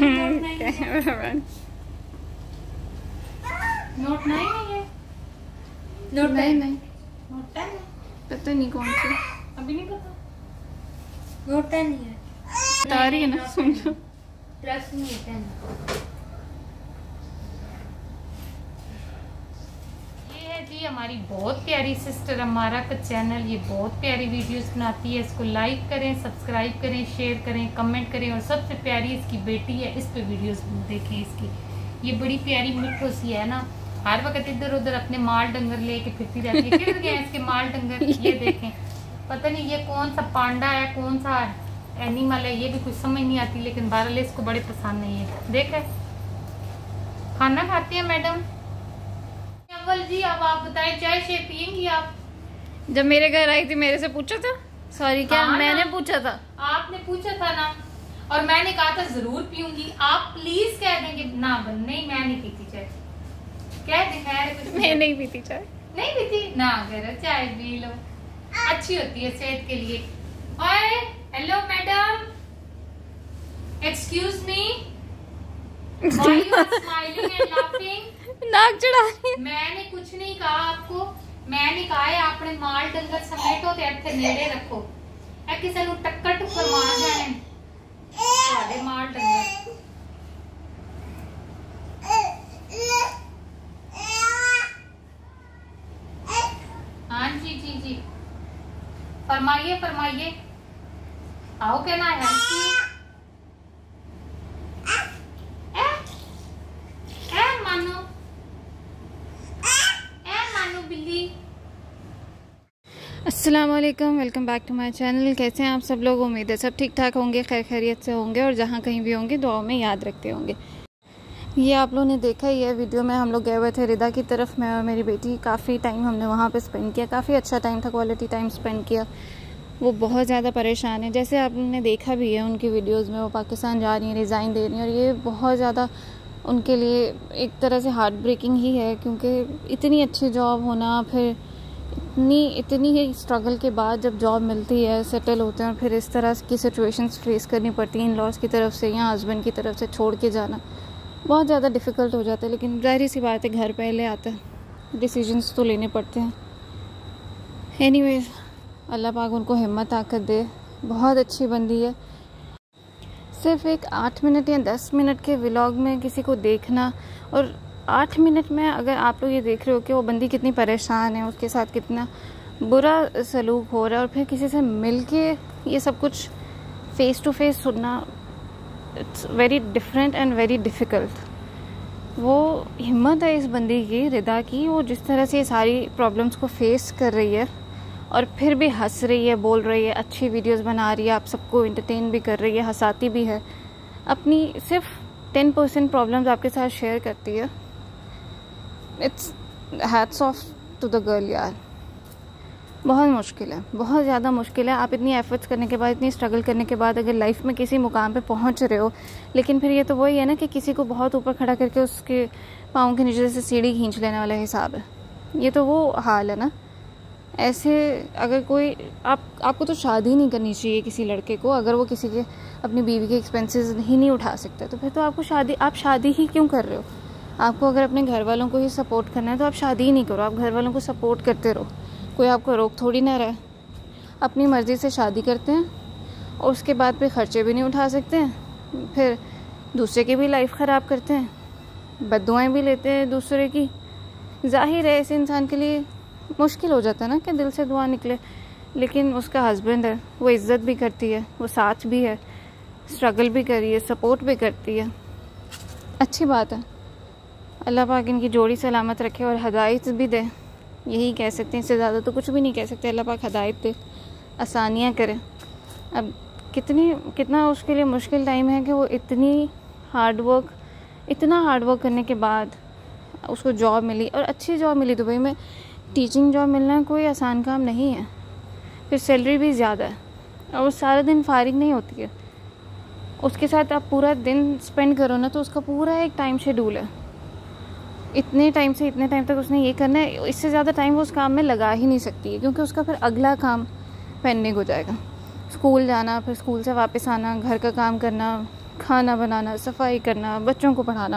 Note 9 है ये, note 9 नहीं, नोट 10 पता नहीं कौन सी, अभी नहीं पता। नोट 10 ही है, बता रही है ना, सुन लो। प्लस नहीं है 10। ये है जी हमारी बहुत प्यारी सिस्टर अमारा का चैनल। ये बहुत प्यारी वीडियोस बनाती है। इसको लाइक करें, सब्सक्राइब करें, शेयर करें, कमेंट करें। और सबसे प्यारी इसकी बेटी है, इस पे वीडियोस देखें इसकी। ये बड़ी प्यारी मिठो सी है ना, हर वक्त इधर उधर अपने माल डंगर लेके फिरती रहती है। किधर गए इसके माल डंगर, ये देखें। पता नहीं ये कौन सा पांडा है, कौन सा एनिमल है, ये भी कुछ समझ नहीं आती। लेकिन बहरहाल इसको बड़े पसंद है ये। देखे खाना खाती है मैडम। अव्वल जी अब आप बताएं, चाय शे पियेंगी आप? जब मेरे घर आई थी मेरे से पूछा था? सॉरी क्या मैंने पूछा था? आपने पूछा था ना, और मैंने कहा था जरूर पीऊंगी। आप प्लीज कह देंगे ना नहीं मैं नहीं पीती चाय। कह दे खैर कुछ। मैं नहीं पीती चाय। नहीं पीती ना, करो चाय पी लो, अच्छी होती है सेहत के लिए। ओए hello madam, excuse me, why you are smiling and laughing? नाक चढ़ा रही है। मैंने कुछ नहीं कहा आपको, मैंने कहा है अपने माल डंगर समेटो ते इत्थे नेड़े रखो। ए किसे नु टक्कर टुक्कर मार जाने ਤੁਹਾਡੇ माल डंगर। हाँ जी जी जी, फरमाइए फरमाइए। आओ क्या ना है अस्सलाम वालेकुम, welcome back to my channel. कैसे हैं आप सब लोग? उम्मीद है सब ठीक ठाक होंगे, खैर खैरियत से होंगे, और जहाँ कहीं भी होंगे दुआओं में याद रखते होंगे। ये आप लोगों ने देखा ही है वीडियो में, हम लोग गए हुए थे रिदा की तरफ, मैं और मेरी बेटी। काफ़ी टाइम हमने वहाँ पे स्पेंड किया, काफ़ी अच्छा टाइम था, क्वालिटी टाइम स्पेंड किया। वो बहुत ज़्यादा परेशान है, जैसे आपने देखा भी है उनकी वीडियोज़ में। वो पाकिस्तान जा रही हैं, रिज़ाइन दे रही हैं, और ये बहुत ज़्यादा उनके लिए एक तरह से हार्ट ब्रेकिंग ही है, क्योंकि इतनी अच्छी जॉब होना, फिर इतनी ही स्ट्रगल के बाद जब जॉब मिलती है, सेटल होते हैं, और फिर इस तरह की सिचुएशंस फेस करनी पड़ती हैं इन लॉज की तरफ से या हस्बैंड की तरफ से, छोड़ के जाना बहुत ज़्यादा डिफ़िकल्ट हो जाता है। लेकिन ज़ाहिर सी बात है, घर पहले आता है, डिसीजंस तो लेने पड़ते हैं। एनीवेज, अल्लाह पाक उनको हिम्मत ताकत दे। बहुत अच्छी बंदी है। सिर्फ एक 8 मिनट या 10 मिनट के व्लॉग में किसी को देखना, और 8 मिनट में अगर आप लोग ये देख रहे हो कि वो बंदी कितनी परेशान है, उसके साथ कितना बुरा सलूक हो रहा है, और फिर किसी से मिल के ये सब कुछ फेस टू फेस सुनना, it's very different and very difficult. वो हिम्मत है इस बंदी की, रिदा की, वो जिस तरह से ये सारी प्रॉब्लम्स को फेस कर रही है, और फिर भी हंस रही है, बोल रही है, अच्छी वीडियोस बना रही है, आप सबको एंटरटेन भी कर रही है, हंसाती भी है, अपनी सिर्फ 10% प्रॉब्लम्स आपके साथ शेयर करती है। It's hats off to the girl यार। बहुत मुश्किल है, बहुत ज़्यादा मुश्किल है। आप इतनी एफर्ट्स करने के बाद, इतनी स्ट्रगल करने के बाद, अगर लाइफ में किसी मुकाम पे पहुंच रहे हो, लेकिन फिर ये तो वही है ना कि किसी को बहुत ऊपर खड़ा करके उसके पाँव के नीचे से सीढ़ी खींच लेने वाला हिसाब है। ये तो वो हाल है ना। ऐसे अगर कोई आपको तो शादी नहीं करनी चाहिए किसी लड़के को, अगर वो किसी के अपनी बीवी के एक्सपेंसेस ही नहीं उठा सकता, तो फिर तो आप शादी ही क्यों कर रहे हो? आपको अगर अपने घर वालों को ही सपोर्ट करना है तो आप शादी ही नहीं करो, आप घर वालों को सपोर्ट करते रहो, कोई आपको रोक थोड़ी ना रहा है। अपनी मर्ज़ी से शादी करते हैं, और उसके बाद फिर ख़र्चे भी नहीं उठा सकते हैं, फिर दूसरे की भी लाइफ ख़राब करते हैं, बद्दुआएं भी लेते हैं दूसरे की। जाहिर है ऐसे इंसान के लिए मुश्किल हो जाता है ना कि दिल से दुआ निकले। लेकिन उसका हस्बैंड है, वो इज़्ज़त भी करती है, वो साथ भी है, स्ट्रगल भी कर रही है, सपोर्ट भी करती है, अच्छी बात है। अल्लाह पाक इनकी जोड़ी सलामत रखे और हदायत भी दे, यही कह सकते हैं, इससे ज़्यादा तो कुछ भी नहीं कह सकते। अल्लाह पाक हदायत दे, आसानियाँ करे। अब कितना उसके लिए मुश्किल टाइम है कि वो इतना हार्ड वर्क करने के बाद उसको जॉब मिली, और अच्छी जॉब मिली दुबई में। टीचिंग जॉब मिलना कोई आसान काम नहीं है, फिर सैलरी भी ज़्यादा है, और वो सारा दिन फारिग नहीं होती है। उसके साथ आप पूरा दिन स्पेंड करो ना, तो उसका पूरा एक टाइम शेड्यूल है, इतने टाइम से इतने टाइम तक उसने ये करना है, इससे ज़्यादा टाइम वो उस काम में लगा ही नहीं सकती है, क्योंकि उसका फिर अगला काम पेंडिंग हो जाएगा। स्कूल जाना, फिर स्कूल से वापस आना, घर का काम करना, खाना बनाना, सफाई करना, बच्चों को पढ़ाना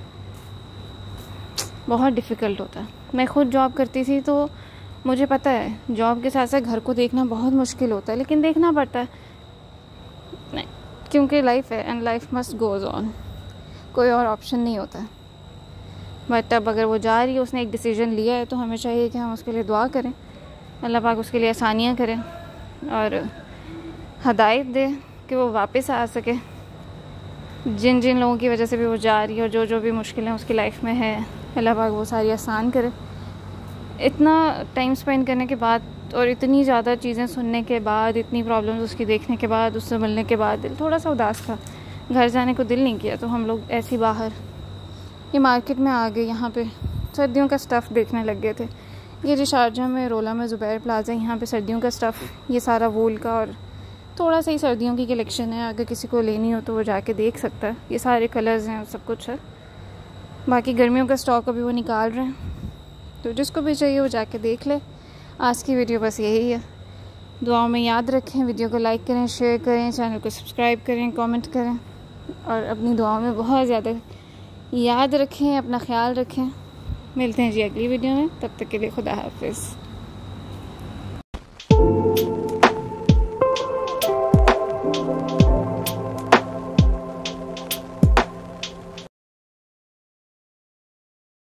बहुत डिफ़िकल्ट होता है। मैं खुद जॉब करती थी तो मुझे पता है जॉब के साथ साथ घर को देखना बहुत मुश्किल होता है, लेकिन देखना पड़ता है नहीं, क्योंकि लाइफ है and life must goes on, कोई और ऑप्शन नहीं होता है। बट अब अगर वो जा रही है, उसने एक डिसीज़न लिया है, तो हमें चाहिए कि हम उसके लिए दुआ करें, अल्लाह पाक उसके लिए आसानियाँ करें और हदायत दे कि वो वापस आ सके। जिन जिन लोगों की वजह से भी वो जा रही है और जो जो भी मुश्किलें उसकी लाइफ में है, अल्लाह पाक वो सारी आसान करे। इतना टाइम स्पेंड करने के बाद और इतनी ज़्यादा चीज़ें सुनने के बाद, इतनी प्रॉब्लम्स उसकी देखने के बाद, उससे मिलने के बाद दिल थोड़ा सा उदास था, घर जाने को दिल नहीं किया। तो हम लोग ऐसे ही बाहर ये मार्केट में आ गए, यहाँ पे सर्दियों का स्टफ़ देखने लग गए थे। ये जो शारजाह में रोला में ज़ुबैर प्लाजा, यहाँ पे सर्दियों का स्टफ़, ये सारा वूल का और थोड़ा सा ही सर्दियों की कलेक्शन है। अगर किसी को लेनी हो तो वो जाके देख सकता है, ये सारे कलर्स हैं, सब कुछ है। बाकी गर्मियों का स्टॉक अभी वो निकाल रहे हैं, तो जिसको भी चाहिए वो जाके देख ले। आज की वीडियो बस यही है। दुआओं में याद रखें, वीडियो को लाइक करें, शेयर करें, चैनल को सब्सक्राइब करें, कमेंट करें और अपनी दुआओं में बहुत ज़्यादा याद रखें, अपना ख्याल रखें। मिलते हैं जी अगली वीडियो में, तब तक के लिए खुदा हाफिज़।